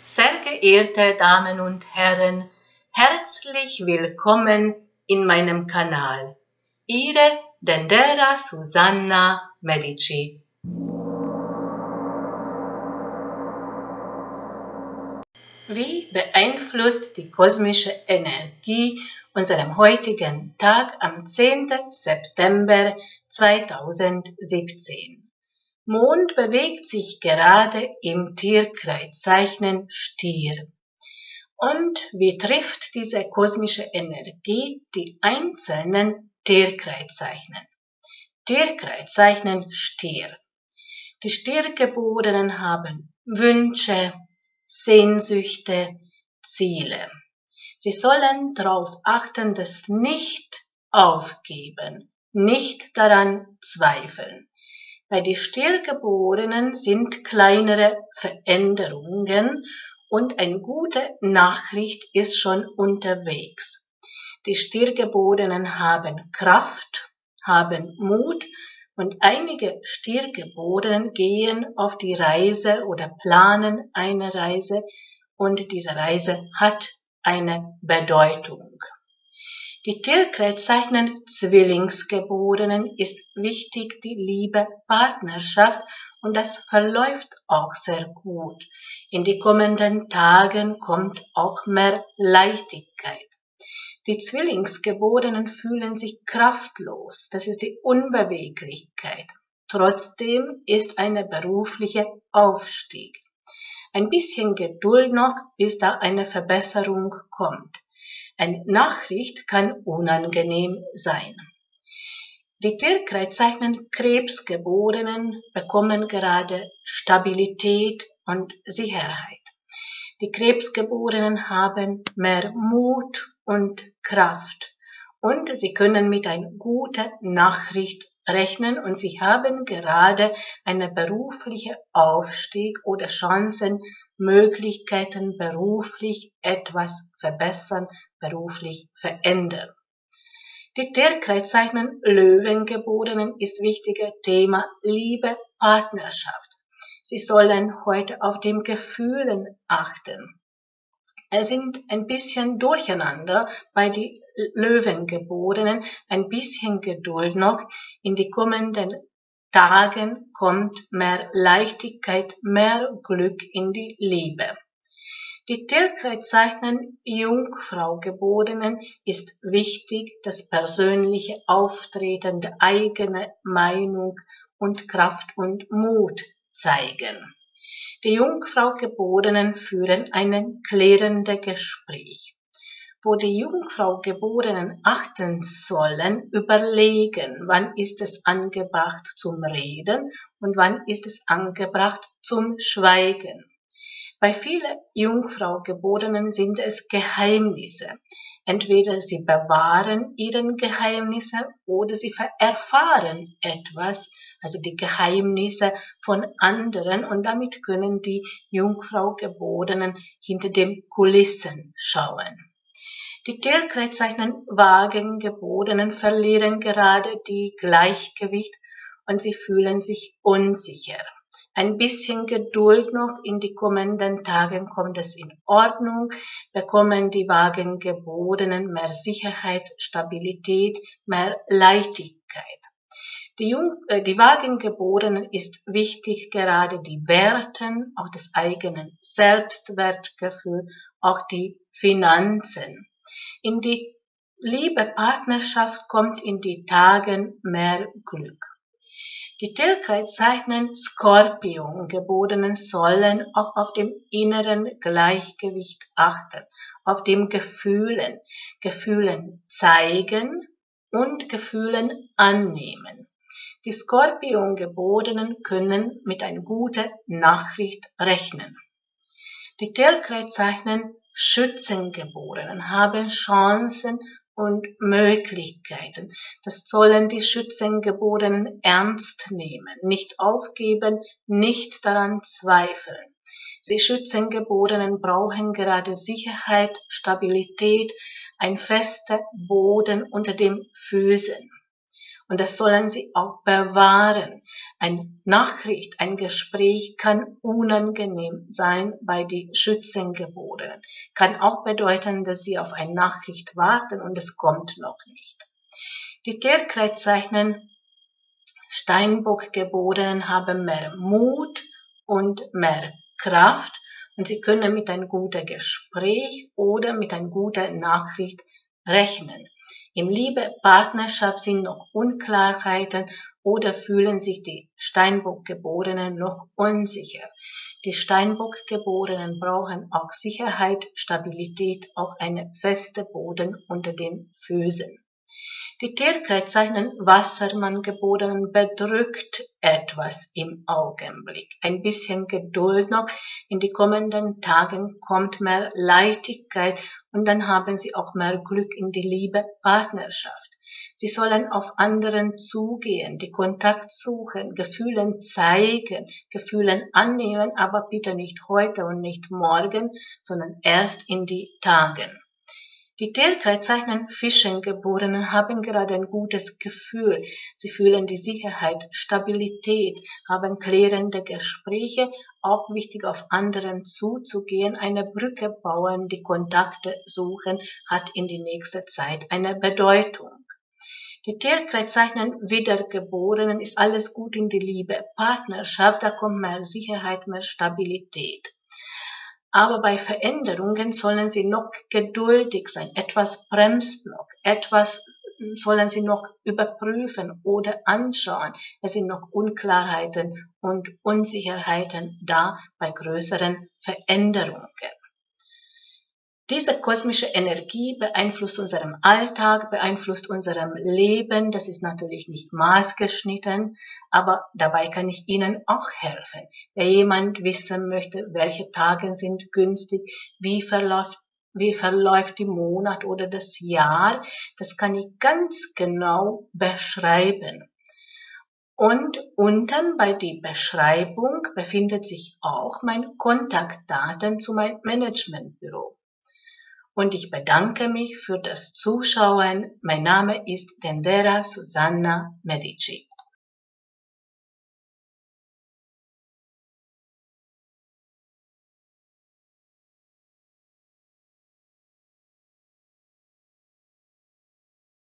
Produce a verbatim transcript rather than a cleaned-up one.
Sehr geehrte Damen und Herren, herzlich willkommen in meinem Kanal. Ihre Dendera Susanna Medici. Wie beeinflusst die kosmische Energie unseren heutigen Tag am zehnten September zweitausendsiebzehn? Mond bewegt sich gerade im Tierkreiszeichen Stier. Und wie trifft diese kosmische Energie die einzelnen Tierkreiszeichen? Tierkreiszeichen Stier. Die Stiergeborenen haben Wünsche, Sehnsüchte, Ziele. Sie sollen darauf achten, das nicht aufgeben, nicht daran zweifeln. Bei den Stiergeborenen sind kleinere Veränderungen und eine gute Nachricht ist schon unterwegs. Die Stiergeborenen haben Kraft, haben Mut und einige Stiergeborenen gehen auf die Reise oder planen eine Reise und diese Reise hat eine Bedeutung. Die Tierkreiszeichen Zwillingsgeborenen ist wichtig die Liebe, Partnerschaft und das verläuft auch sehr gut. In die kommenden Tagen kommt auch mehr Leichtigkeit. Die Zwillingsgeborenen fühlen sich kraftlos, das ist die Unbeweglichkeit. Trotzdem ist eine berufliche Aufstieg. Ein bisschen Geduld noch, bis da eine Verbesserung kommt. Eine Nachricht kann unangenehm sein. Die Tierkreiszeichen Krebsgeborenen bekommen gerade Stabilität und Sicherheit. Die Krebsgeborenen haben mehr Mut und Kraft und sie können mit einer guten Nachricht rechnen und sie haben gerade einen beruflichen Aufstieg oder Chancen, Möglichkeiten beruflich etwas verbessern, beruflich verändern. Die Tierkreiszeichen Löwengeborenen ist wichtiges Thema Liebe, Partnerschaft. Sie sollen heute auf die Gefühlen achten. Es sind ein bisschen durcheinander bei den Löwengeborenen, ein bisschen Geduld noch. In die kommenden Tagen kommt mehr Leichtigkeit, mehr Glück in die Liebe. Die Tierkreiszeichen Jungfraugeborenen ist wichtig, das persönliche Auftreten, die eigene Meinung und Kraft und Mut zeigen. Die Jungfraugeborenen führen ein klärendes Gespräch. Wo die Jungfraugeborenen achten sollen, überlegen, wann ist es angebracht zum Reden und wann ist es angebracht zum Schweigen. Bei vielen Jungfraugeborenen sind es Geheimnisse. Entweder sie bewahren ihre Geheimnisse oder sie erfahren etwas, also die Geheimnisse von anderen und damit können die Jungfraugeborenen hinter den Kulissen schauen. Die Tierkreiszeichen Waagegeborenen verlieren gerade die Gleichgewicht und sie fühlen sich unsicher. Ein bisschen Geduld noch, in die kommenden Tagen kommt es in Ordnung, bekommen die Waagegeborenen mehr Sicherheit, Stabilität, mehr Leichtigkeit. Die, Jung, äh, die Waagegeborenen ist wichtig, gerade die Werten, auch das eigene Selbstwertgefühl, auch die Finanzen. In die Liebe, Partnerschaft kommt in die Tagen mehr Glück. Die Tierkreiszeichen Skorpiongeborenen sollen auch auf dem inneren Gleichgewicht achten, auf dem Gefühlen, Gefühlen zeigen und Gefühlen annehmen. Die Skorpiongeborenen können mit einer guten Nachricht rechnen. Die Tierkreiszeichen Schützengeborenen haben Chancen und Möglichkeiten. Das sollen die Schützengeborenen ernst nehmen, nicht aufgeben, nicht daran zweifeln. Die Schützengeborenen brauchen gerade Sicherheit, Stabilität, ein fester Boden unter den Füßen. Und das sollen Sie auch bewahren. Eine Nachricht, ein Gespräch kann unangenehm sein bei den Schützengeborenen. Kann auch bedeuten, dass Sie auf eine Nachricht warten und es kommt noch nicht. Die Tierkreiszeichen Steinbock-Geborenen haben mehr Mut und mehr Kraft und Sie können mit einem guten Gespräch oder mit einer guten Nachricht rechnen. Im Liebe, Partnerschaft sind noch Unklarheiten oder fühlen sich die Steinbock-Geborenen noch unsicher. Die Steinbock-Geborenen brauchen auch Sicherheit, Stabilität, auch einen festen Boden unter den Füßen. Die Tierkreiszeichen Wassermann-Geborenen bedrückt etwas im Augenblick. Ein bisschen Geduld noch. In die kommenden Tagen kommt mehr Leichtigkeit und dann haben Sie auch mehr Glück in die Liebe, Partnerschaft. Sie sollen auf anderen zugehen, die Kontakt suchen, Gefühlen zeigen, Gefühlen annehmen, aber bitte nicht heute und nicht morgen, sondern erst in die Tagen. Die Tierkreiszeichen Fischengeborenen haben gerade ein gutes Gefühl. Sie fühlen die Sicherheit, Stabilität, haben klärende Gespräche, auch wichtig auf anderen zuzugehen, eine Brücke bauen, die Kontakte suchen, hat in die nächste Zeit eine Bedeutung. Die Tierkreiszeichen Wiedergeborenen ist alles gut in die Liebe, Partnerschaft, da kommt mehr Sicherheit, mehr Stabilität. Aber bei Veränderungen sollen Sie noch geduldig sein. Etwas bremst noch. Etwas sollen Sie noch überprüfen oder anschauen. Es sind noch Unklarheiten und Unsicherheiten da bei größeren Veränderungen. Diese kosmische Energie beeinflusst unseren Alltag, beeinflusst unserem Leben. Das ist natürlich nicht maßgeschnitten, aber dabei kann ich Ihnen auch helfen. Wenn jemand wissen möchte, welche Tage sind günstig, wie verläuft, wie verläuft die Monat oder das Jahr, das kann ich ganz genau beschreiben. Und unten bei der Beschreibung befindet sich auch meine Kontaktdaten zu meinem Managementbüro. Und ich bedanke mich für das Zuschauen. Mein Name ist Tendera Susanna Medici.